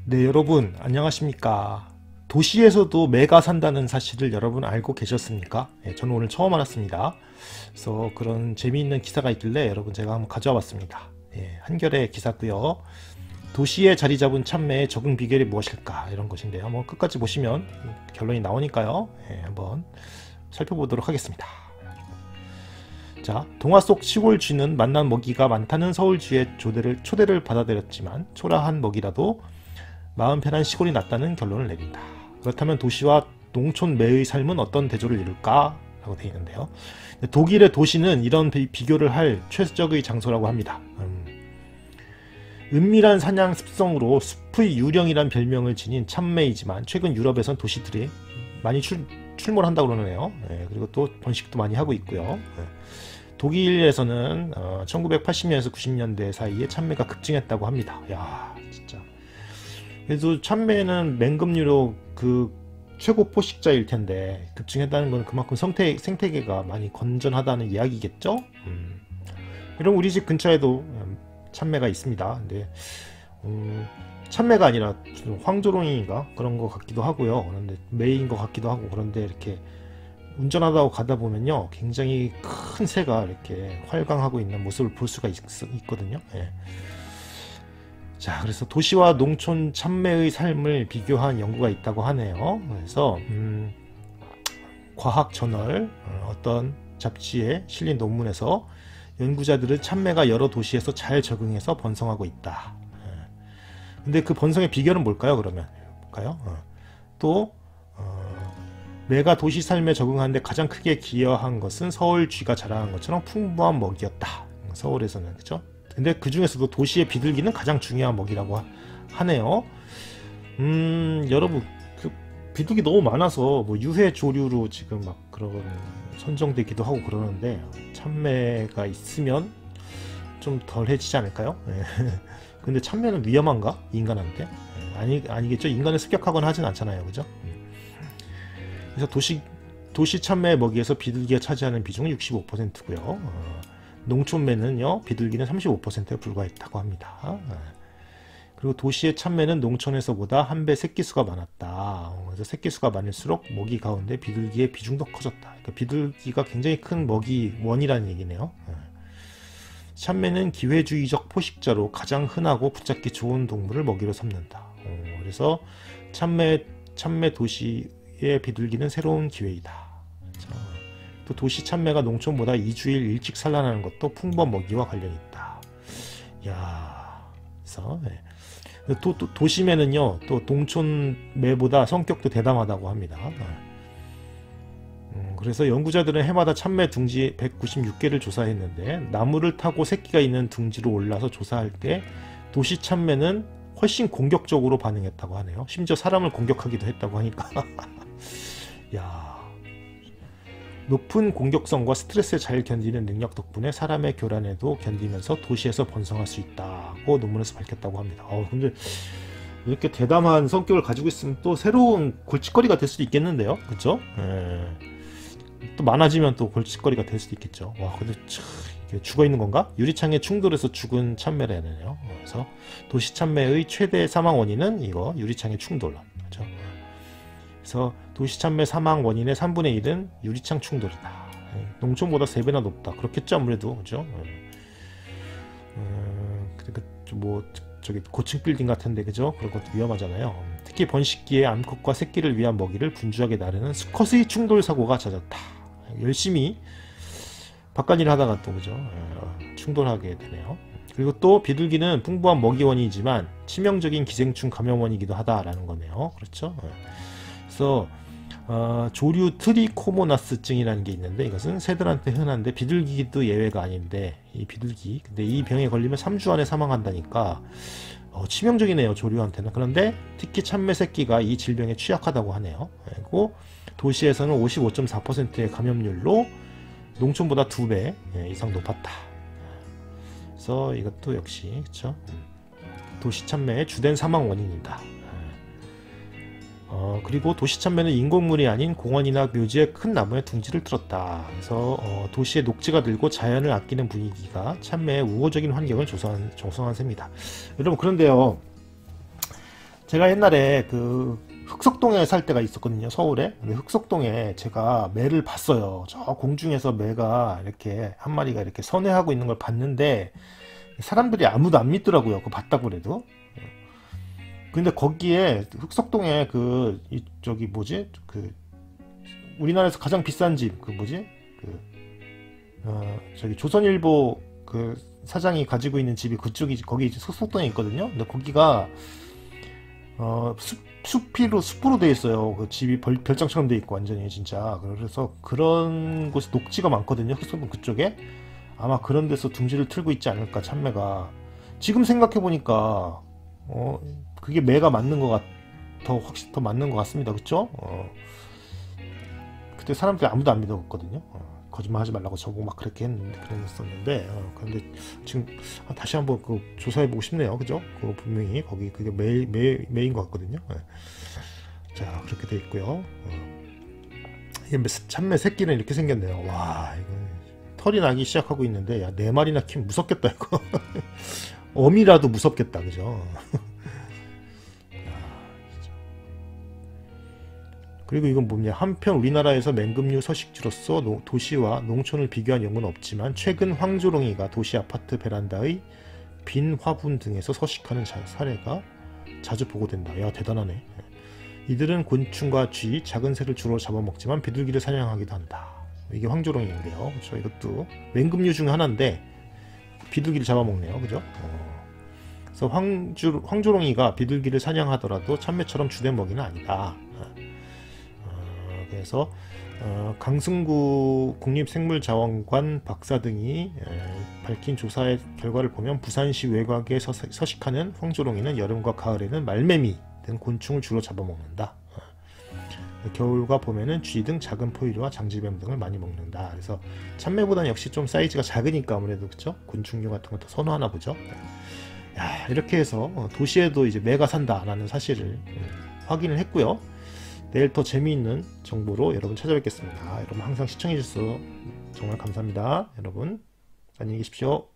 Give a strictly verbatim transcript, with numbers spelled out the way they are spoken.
네, 여러분 안녕하십니까. 도시에서도 매가 산다는 사실을 여러분 알고 계셨습니까? 네, 저는 오늘 처음 알았습니다. 그래서 그런 재미있는 기사가 있길래 여러분 제가 한번 가져와 봤습니다. 네, 한겨레 기사고요. 도시에 자리 잡은 참매의 적응 비결이 무엇일까, 이런 것인데요. 한번 끝까지 보시면 결론이 나오니까요. 네, 한번 살펴보도록 하겠습니다. 자, 동화 속 시골 쥐는 맛난 먹이가 많다는 서울 쥐의 초대를, 초대를 받아들였지만 초라한 먹이라도 마음 편한 시골이 낫다는 결론을 내린다. 그렇다면 도시와 농촌 매의 삶은 어떤 대조를 이룰까? 라고 되어 있는데요. 독일의 도시는 이런 비교를 할 최적의 장소라고 합니다. 음. 은밀한 사냥 습성으로 숲의 유령이란 별명을 지닌 참매이지만 최근 유럽에선 도시들이 많이 출, 출몰한다고 그러네요. 네, 그리고 또 번식도 많이 하고 있고요. 네. 독일에서는 어, 천구백팔십 년에서 구십 년대 사이에 참매가 급증했다고 합니다. 야, 진짜. 그래도 참매는 맹금류로 그 최고 포식자일 텐데 급증했다는 건 그만큼 생태, 생태계가 많이 건전하다는 이야기겠죠? 음. 이런 우리 집 근처에도 참매가 있습니다. 근데 음, 참매가 아니라 무슨 황조롱인가 그런 것 같기도 하고요. 그런데 매인 것 같기도 하고, 그런데 이렇게 운전하다 가다 보면요, 굉장히 큰 새가 이렇게 활강하고 있는 모습을 볼 수가 있, 있거든요. 예. 자, 그래서 도시와 농촌 참매의 삶을 비교한 연구가 있다고 하네요. 그래서 음, 과학 저널 어떤 잡지에 실린 논문에서 연구자들은 참매가 여러 도시에서 잘 적응해서 번성하고 있다. 근데 그 번성의 비결은 뭘까요? 그러면 볼까요? 어. 또 어, 매가 도시 삶에 적응하는 데 가장 크게 기여한 것은 서울 쥐가 자랑한 것처럼 풍부한 먹이였다. 서울에서는, 그죠? 근데 그 중에서도 도시의 비둘기는 가장 중요한 먹이라고 하, 하네요. 음, 여러분, 그 비둘기 너무 많아서 뭐 유해 조류로 지금 막 그런 선정되기도 하고 그러는데, 참매가 있으면 좀 덜해지지 않을까요? 근데 참매는 위험한가? 인간한테? 아니, 아니겠죠? 인간을 습격하거나 하진 않잖아요. 그죠? 그래서 도시, 도시 참매의 먹이에서 비둘기가 차지하는 비중은 육십오 퍼센트고요. 어, 농촌매는요, 비둘기는 삼십오 퍼센트에 불과했다고 합니다. 어, 그리고 도시의 참매는 농촌에서보다 한 배 새끼수가 많았다. 어, 그래서 새끼수가 많을수록 먹이 가운데 비둘기의 비중도 커졌다. 그러니까 비둘기가 굉장히 큰 먹이원이라는 얘기네요. 어. 참매는 기회주의적 포식자로 가장 흔하고 붙잡기 좋은 동물을 먹이로 삼는다. 어, 그래서 참매, 참매 도시의 비둘기는 새로운 기회이다. 자, 또 도시 참매가 농촌보다 이 주일 일찍 산란하는 것도 풍부한 먹이와 관련이 있다. 야, 그래서 네. 또, 또 도시매는요, 또 농촌 매보다 성격도 대담하다고 합니다. 음, 그래서 연구자들은 해마다 참매 둥지 백구십육 개를 조사했는데 나무를 타고 새끼가 있는 둥지로 올라서 조사할 때 도시 참매는 훨씬 공격적으로 반응했다고 하네요. 심지어 사람을 공격하기도 했다고 하니까 야, 높은 공격성과 스트레스에 잘 견디는 능력 덕분에 사람의 교란에도 견디면서 도시에서 번성할 수 있다고 논문에서 밝혔다고 합니다. 어, 근데 이렇게 대담한 성격을 가지고 있으면 또 새로운 골칫거리가 될 수도 있겠는데요, 그렇죠? 또 많아지면 또 골칫거리가 될 수도 있겠죠. 와, 근데 참, 이게 죽어 있는 건가? 유리창에 충돌해서 죽은 참매라네요. 그래서 도시 참매의 최대 사망 원인은 이거 유리창의 충돌. 그렇죠? 그래서 도시 참매 사망 원인의 삼분의 일은 유리창 충돌이다. 농촌보다 세 배나 높다. 그렇겠죠, 아무래도. 그죠? 음, 그러니까 뭐 저기 고층 빌딩 같은데, 그죠? 그런 것도 위험하잖아요. 특히 번식기에 암컷과 새끼를 위한 먹이를 분주하게 나르는 수컷의 충돌 사고가 잦았다. 열심히 바깥일을 하다가 또, 그죠? 충돌하게 되네요. 그리고 또 비둘기는 풍부한 먹이원이지만 치명적인 기생충 감염원이기도 하다라는 거네요. 그렇죠? 그래서 어, 조류 트리코모나스증이라는 게 있는데, 이것은 새들한테 흔한데 비둘기도 예외가 아닌데, 이 비둘기, 근데 이 병에 걸리면 삼 주 안에 사망한다니까 어, 치명적이네요, 조류한테는. 그런데 특히 참매 새끼가 이 질병에 취약하다고 하네요. 그리고 도시에서는 오십오 점 사 퍼센트의 감염률로 농촌보다 두 배 이상 높았다. 그래서 이것도 역시, 그쵸? 도시 참매의 주된 사망 원인이다. 어, 그리고 도시 참매는 인공물이 아닌 공원이나 묘지의 큰 나무에 둥지를 틀었다. 그래서 어, 도시의 녹지가 늘고 자연을 아끼는 분위기가 참매의 우호적인 환경을 조성한, 조성한 셈이다. 여러분, 그런데요, 제가 옛날에 그 흑석동에 살 때가 있었거든요, 서울에. 근데 흑석동에 제가 매를 봤어요. 저 공중에서 매가 이렇게 한 마리가 이렇게 선회하고 있는 걸 봤는데 사람들이 아무도 안 믿더라고요. 그거 봤다고 그래도. 근데 거기에 흑석동에 그 이, 저기 뭐지? 그 우리나라에서 가장 비싼 집 그 뭐지? 그 어, 저기 조선일보 그 사장이 가지고 있는 집이 그쪽이 거기 흑석동에 있거든요. 근데 거기가 어, 숲, 숲이로, 숲으로 돼 있어요. 그 집이 벌, 별장처럼 돼 있고, 완전히, 진짜. 그래서 그런 곳에 녹지가 많거든요. 흑석동 그쪽에. 아마 그런 데서 둥지를 틀고 있지 않을까, 참매가. 지금 생각해보니까, 어, 그게 매가 맞는 것 같, 더, 확실히 더 맞는 것 같습니다. 그쵸? 어, 그때 사람들이 아무도 안 믿었거든요. 어, 거짓말 하지 말라고 저보고 막 그렇게 했는데, 그랬었는데, 어, 그런데 지금 다시 한번 그 조사해보고 싶네요. 그죠? 그 분명히 거기 그게 매, 매, 매인 것 같거든요. 네. 자, 그렇게 돼 있고요. 어. 이게 참매 새끼는 이렇게 생겼네요. 와, 이거 털이 나기 시작하고 있는데, 야, 네 마리나 키면 무섭겠다, 이거. 어미라도 무섭겠다, 그죠? 그리고 이건 뭐냐, 한편 우리나라에서 맹금류 서식지로서 노, 도시와 농촌을 비교한 연구는 없지만 최근 황조롱이가 도시 아파트 베란다의 빈 화분 등에서 서식하는 자, 사례가 자주 보고된다. 야, 대단하네. 이들은 곤충과 쥐, 작은 새를 주로 잡아먹지만 비둘기를 사냥하기도 한다. 이게 황조롱이인데요. 그렇죠? 이것도 맹금류 중 하나인데 비둘기를 잡아먹네요. 그죠? 어. 그래서 황조, 황조롱이가 비둘기를 사냥하더라도 참매처럼 주된 먹이는 아니다. 그래서 어, 강승구 국립생물자원관 박사 등이 에, 밝힌 조사의 결과를 보면 부산시 외곽에 서, 서식하는 황조롱이는 여름과 가을에는 말매미 등 곤충을 주로 잡아먹는다. 어, 겨울과 봄에는 쥐 등 작은 포유류와 장지뱀 등을 많이 먹는다. 그래서 참매보다는 역시 좀 사이즈가 작으니까 아무래도 그쵸? 곤충류 같은 거 더 선호하나 보죠. 야, 이렇게 해서 도시에도 이제 매가 산다라는 사실을 음, 확인을 했고요. 내일 더 재미있는 정보로 여러분 찾아뵙겠습니다. 여러분 항상 시청해주셔서 정말 감사합니다. 여러분 안녕히 계십시오.